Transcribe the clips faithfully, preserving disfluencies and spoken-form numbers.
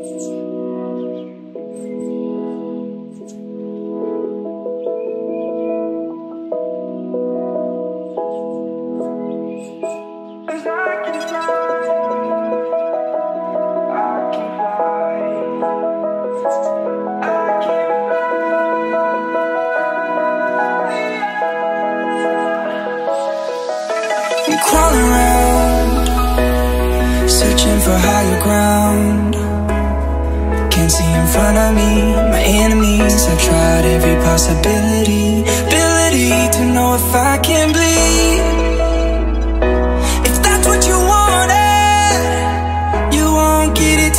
Crawling around, searching for higher ground. Can't see in front of me, my enemies. I've tried every possibility, ability to know if I can bleed. If that's what you wanted, you won't get it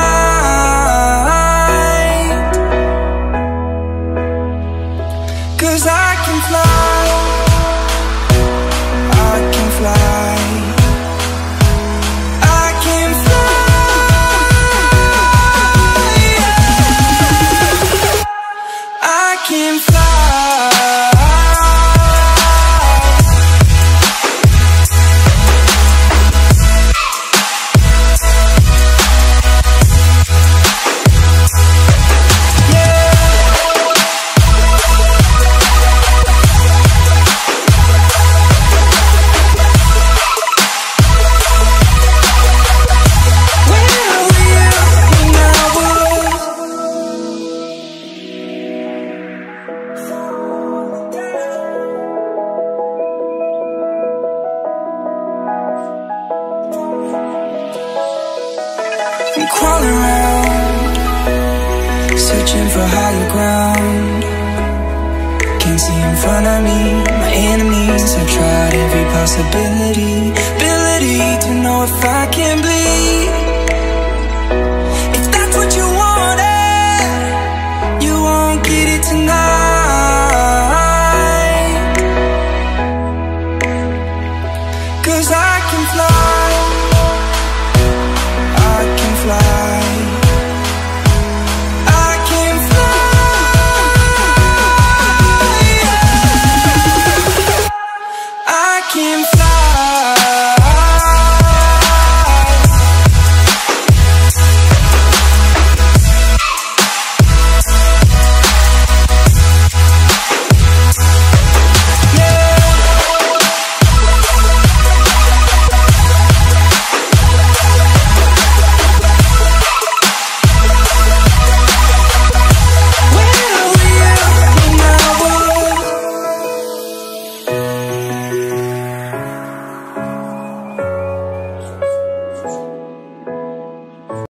tonight. 'Cause I can fly, I can fly, I can fly, yeah. I can fly. I'm crawling around, searching for higher ground. Can't see in front of me, my enemies. I've tried every possibility, ability to know if I can bleed.